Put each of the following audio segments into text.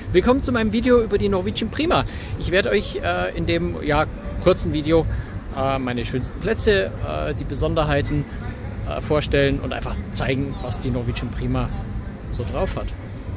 Willkommen zu meinem Video über die Norwegian Prima. Ich werde euch in dem kurzen Video meine schönsten Plätze, die Besonderheiten vorstellen und einfach zeigen, was die Norwegian Prima so drauf hat.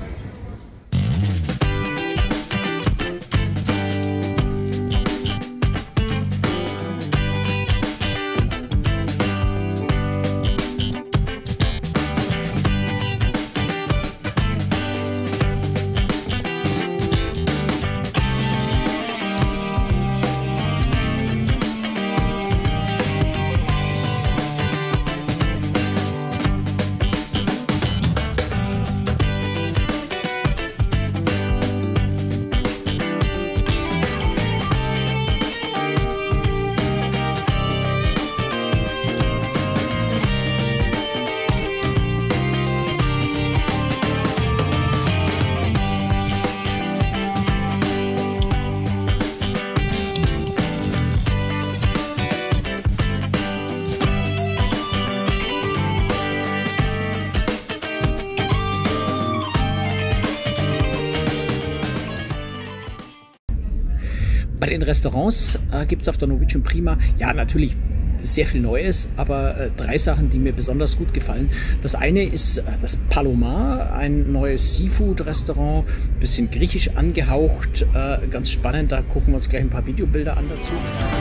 Bei den Restaurants gibt es auf der Norwegian Prima natürlich sehr viel Neues, aber drei Sachen, die mir besonders gut gefallen. Das eine ist das Palomar, ein neues Seafood-Restaurant, bisschen griechisch angehaucht, ganz spannend. Da gucken wir uns gleich ein paar Videobilder an dazu.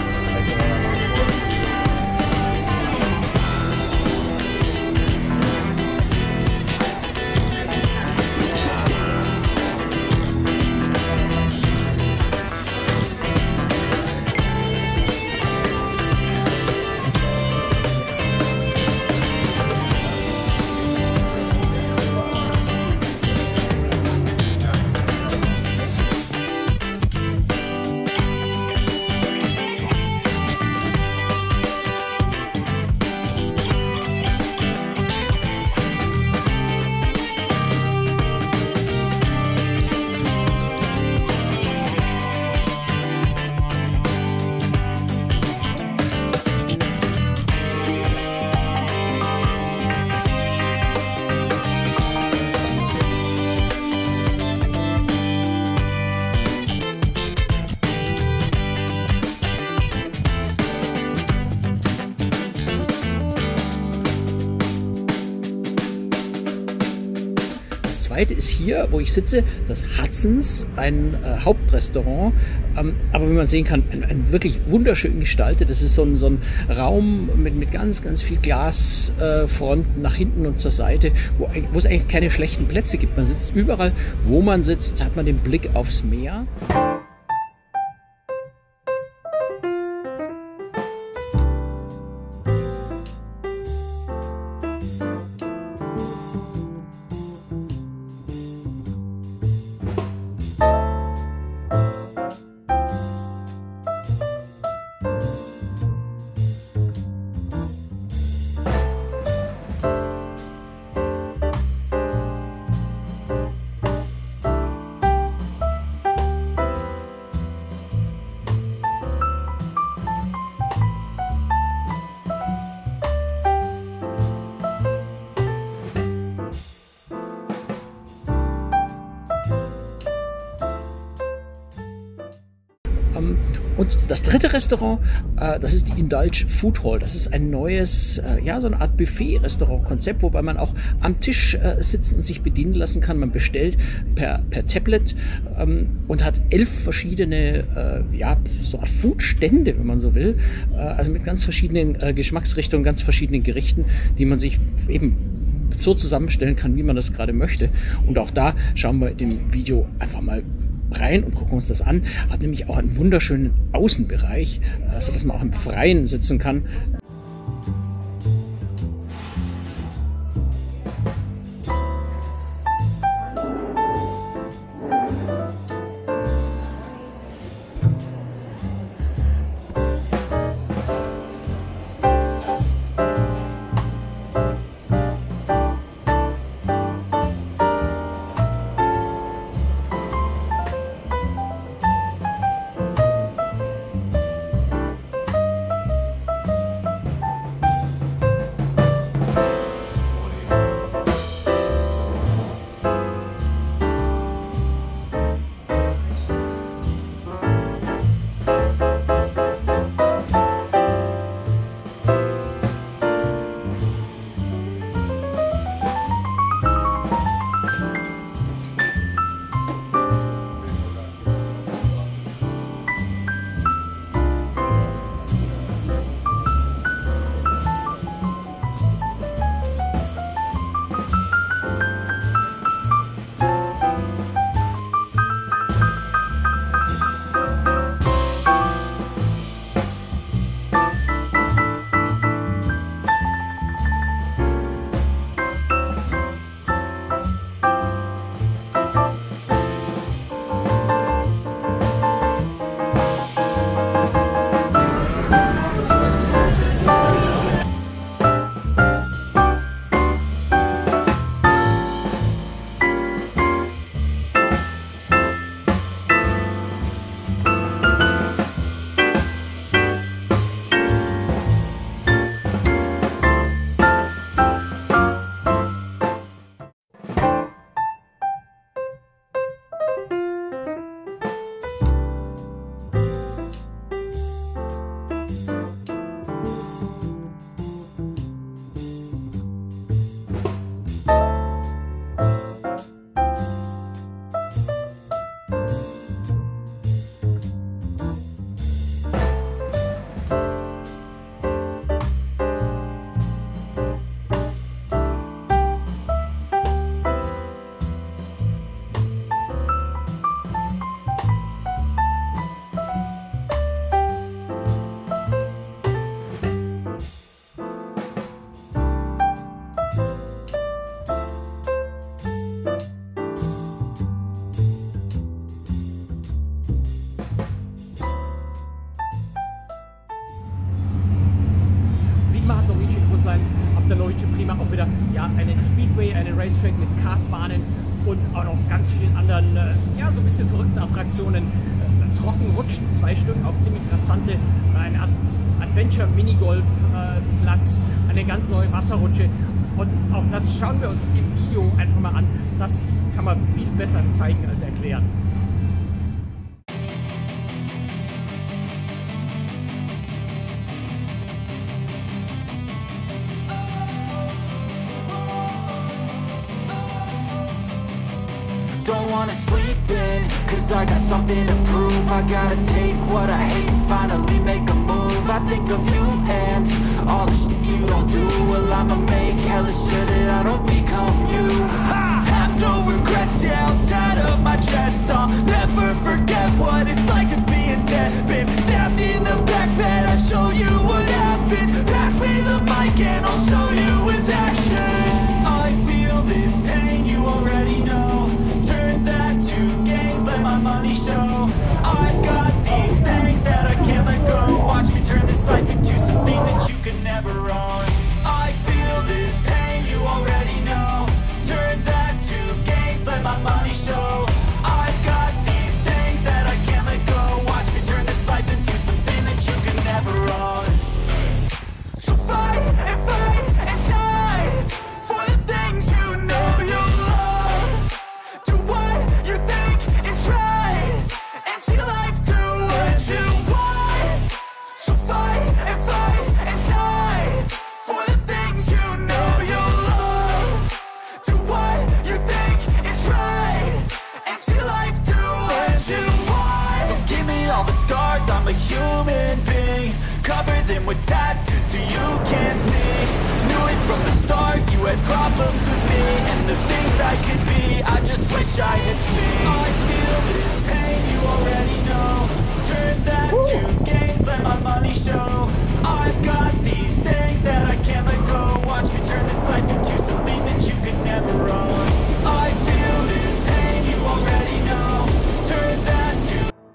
Das zweite ist hier, wo ich sitze, das Hudson's, ein Hauptrestaurant, aber wie man sehen kann, ein wirklich wunderschön gestaltet. Das ist so ein Raum mit ganz viel Glasfronten nach hinten und zur Seite, wo es eigentlich keine schlechten Plätze gibt. Man sitzt überall, wo man sitzt, hat man den Blick aufs Meer. Und das dritte Restaurant, das ist die Indulge Food Hall. Das ist ein neues, so eine Art Buffet-Restaurant-Konzept, wobei man auch am Tisch sitzen und sich bedienen lassen kann. Man bestellt per Tablet und hat 11 verschiedene, so Art Food-Stände, wenn man so will. Also mit ganz verschiedenen Geschmacksrichtungen, ganz verschiedenen Gerichten, die man sich eben so zusammenstellen kann, wie man das gerade möchte. Und auch da schauen wir in dem Video einfach mal rein und gucken uns das an. Hat nämlich auch einen wunderschönen Außenbereich, sodass man auch im Freien sitzen kann. der Norwegian Prima auch wieder einen Speedway, einen Racetrack mit Kartbahnen und auch noch ganz vielen anderen, so ein bisschen verrückten Attraktionen. Trockenrutschen, 2 Stück, auch ziemlich interessante, eine Adventure-Minigolf-Platz, eine ganz neue Wasserrutsche. Und auch das schauen wir uns im Video einfach mal an. Das kann man viel besser zeigen als erklären. Don't wanna sleep in, cause I got something to prove. I gotta take what I hate and finally make a move. I think of you and all the shit you don't do. Well, I'ma make hella sure that I don't become you. I have no regrets, yeah, I'll tie up my chest. I'll never forget what it's like to be in debt. Been stabbed in the back bed, I'll show you what happens. Pass me the mic and I'll show you with action. I feel this pain, you already know. Turn that to gains, let my money show. I've got these things that I can't let go. Watch me turn this life into something that you could never own. I feel this pain, you already know. Turn that to gains, let my money show. I've got these things that I can't let go. Watch me turn this life into something that you could never own. So fight and die for the things you know you love. Do what you think is right and see life do what you want. So fight and die for the things you know you love. Do what you think is right and see life do what you want. So give me all the scars, I'm a human being. Cover them with tattoos so you can't see. Knew it from the start, you had problems with me and the things I could be, I just wish I had seen. I feel this pain, you already know. Turn that to gains, let my money show. I've got these things that I can't let go. Watch me turn this life into something that you could never own. I feel this pain, you already know. Turn that to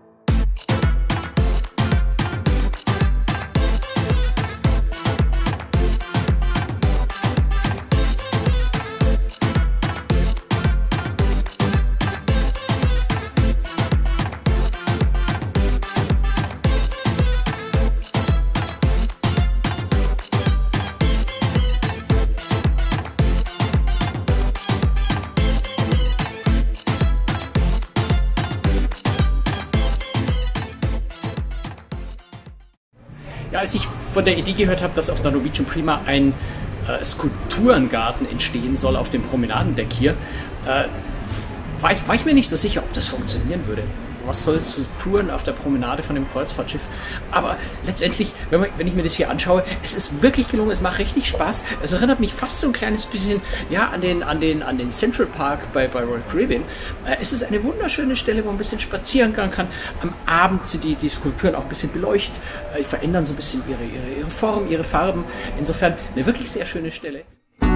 Ja, als ich von der Idee gehört habe, dass auf der Norwegian Prima ein Skulpturengarten entstehen soll auf dem Promenadendeck hier, war ich mir nicht so sicher, ob das funktionieren würde. Was soll Skulpturen auf der Promenade von dem Kreuzfahrtschiff? Aber letztendlich, wenn ich mir das hier anschaue, es ist wirklich gelungen, es macht richtig Spaß. Es erinnert mich fast so ein kleines bisschen an den Central Park bei Royal Caribbean. Es ist eine wunderschöne Stelle, wo man ein bisschen spazieren gehen kann. Am Abend sind die Skulpturen auch ein bisschen beleuchtet, verändern so ein bisschen ihre Form, ihre Farben. Insofern eine wirklich sehr schöne Stelle.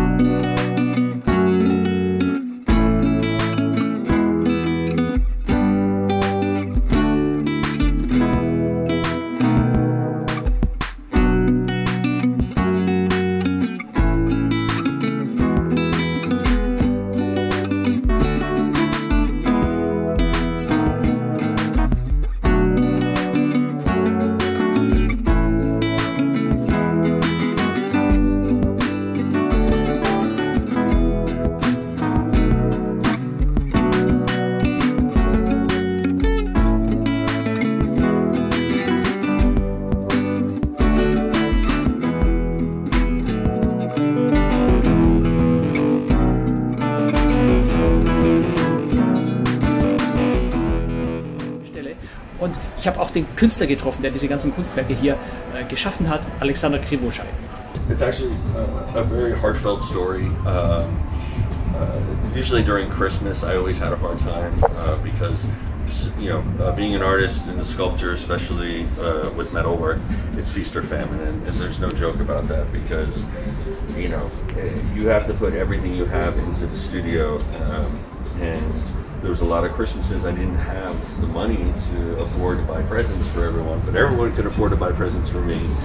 Und ich habe auch den Künstler getroffen, der diese ganzen Kunstwerke hier geschaffen hat, Alexander Krivoshai. It's actually a very heartfelt story. Usually during Christmas, I always had a hard time because, being an artist and a sculptor, especially with metalwork, it's feast or famine, and there's no joke about that because, you have to put everything you have into the studio, and there was a lot of Christmases I didn't have the money to afford to buy presents for everyone, but everyone could afford to buy presents for me.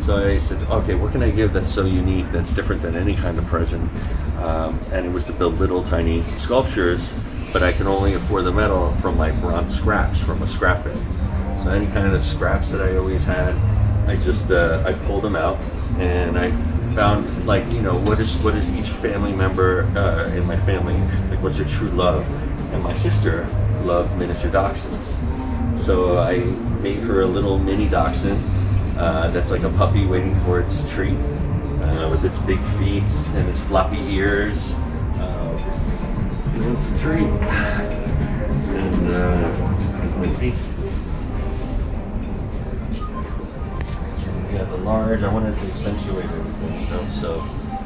So I said, okay, what can I give that's so unique, that's different than any kind of present? And it was to build little tiny sculptures, but I can only afford the metal from my bronze scraps from a scrap bin. So any kind of scraps that I always had, I just I pulled them out, and I found, like, you know, what is each family member in my family, like, what's their true love? And my sister loved miniature dachshunds, so I made her a little mini dachshund that's like a puppy waiting for its treat, with its big feet and its floppy ears. It's a treat, and my feet. Yeah, the large, I wanted to accentuate everything, you know, so.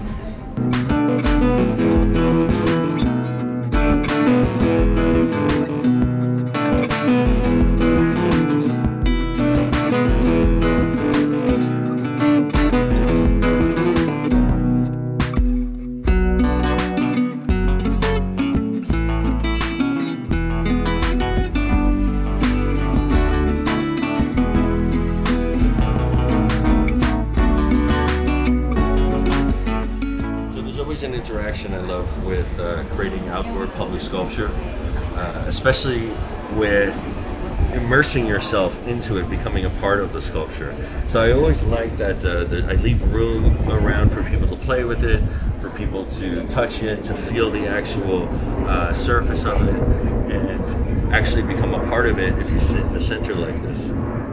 An interaction I love with creating outdoor public sculpture, especially with immersing yourself into it, becoming a part of the sculpture. So I always like that I leave room around for people to play with it, for people to touch it, to feel the actual surface of it, and actually become a part of it if you sit in the center like this.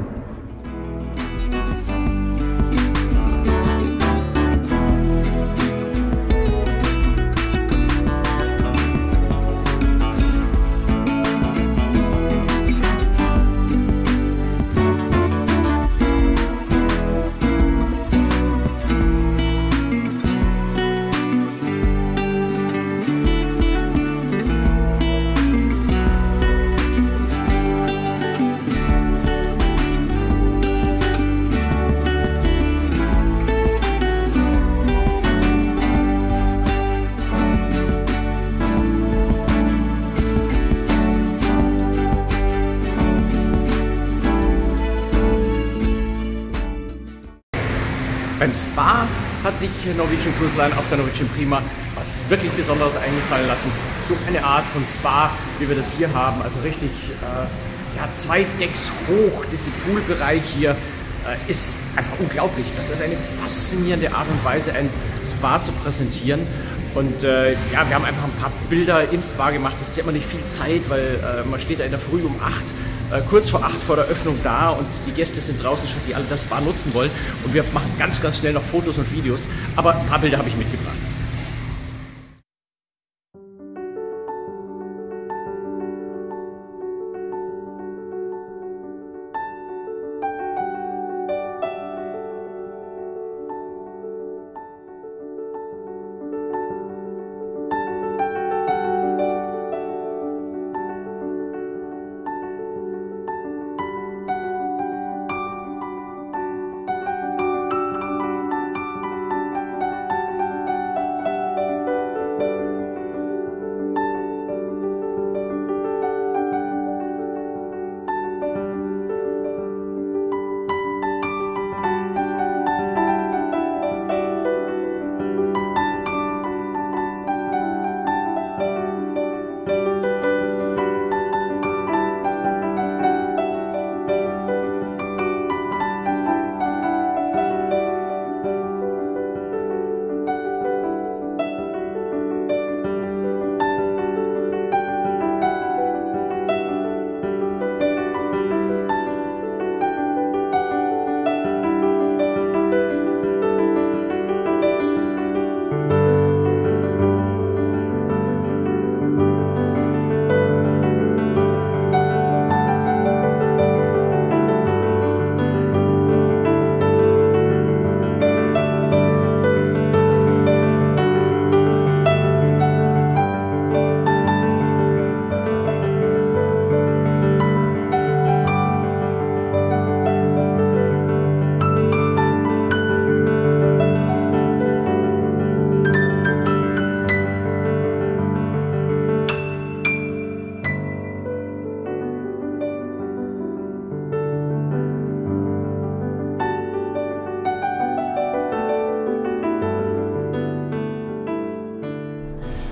Beim Spa hat sich Norwegian Cruise Line auf der Norwegian Prima was wirklich Besonderes eingefallen lassen. So eine Art von Spa, wie wir das hier haben, also richtig ja, 2 Decks hoch, dieser Poolbereich hier ist einfach unglaublich. Das ist eine faszinierende Art und Weise, ein Spa zu präsentieren. Und ja, wir haben einfach ein paar Bilder im Spa gemacht. Das ist ja immer nicht viel Zeit, weil man steht da in der Früh um 8, kurz vor 8 vor der Öffnung da, und die Gäste sind draußen schon, die alle das Spa nutzen wollen. Und wir machen ganz, ganz schnell noch Fotos und Videos. Aber ein paar Bilder habe ich mitgebracht.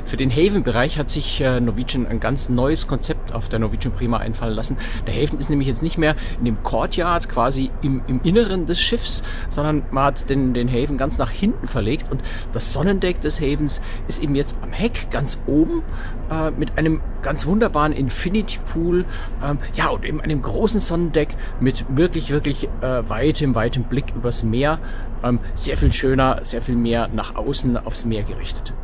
Für den Haven-Bereich hat sich Norwegian ein ganz neues Konzept auf der Norwegian Prima einfallen lassen. Der Haven ist nämlich jetzt nicht mehr in dem Courtyard quasi im Inneren des Schiffs, sondern man hat den Haven ganz nach hinten verlegt und das Sonnendeck des Havens ist eben jetzt am Heck ganz oben mit einem ganz wunderbaren Infinity Pool, ja, und eben einem großen Sonnendeck mit wirklich weitem Blick übers Meer. Sehr viel schöner, sehr viel mehr nach außen aufs Meer gerichtet.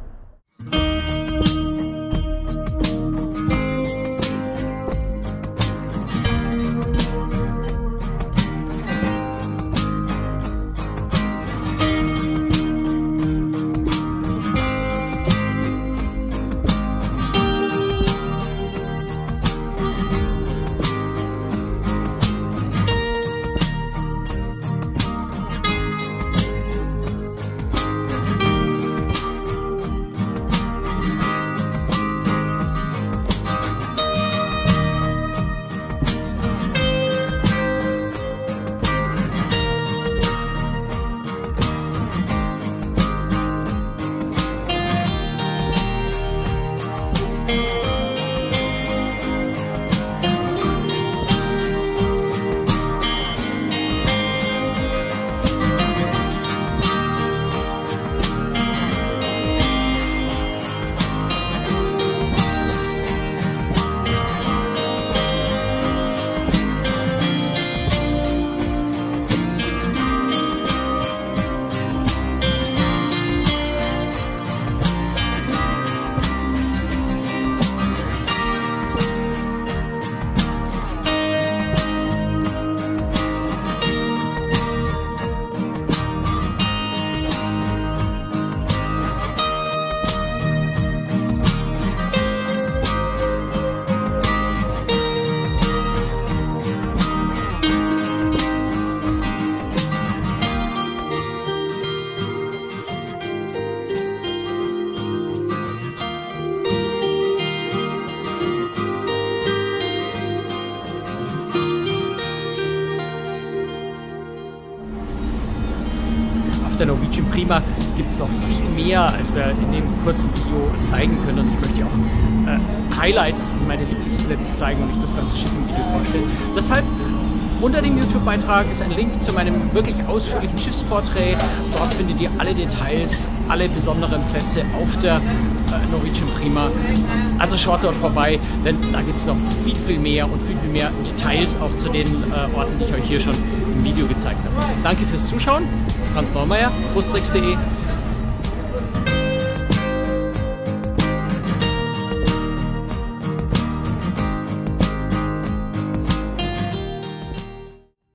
Auf der Norwegian Prima gibt es noch viel mehr, als wir in dem kurzen Video zeigen können. Und ich möchte auch Highlights und meine Lieblingsplätze zeigen und euch das ganze Schiff im Video vorstellen. Deshalb unter dem YouTube-Beitrag ist ein Link zu meinem wirklich ausführlichen Schiffsporträt. Dort findet ihr alle Details, alle besonderen Plätze auf der Norwegian Prima. Also schaut dort vorbei, denn da gibt es noch viel mehr und viel mehr Details auch zu den Orten, die ich euch hier schon im Video gezeigt habe. Danke fürs Zuschauen. Franz Neumeier, Großtricks.de.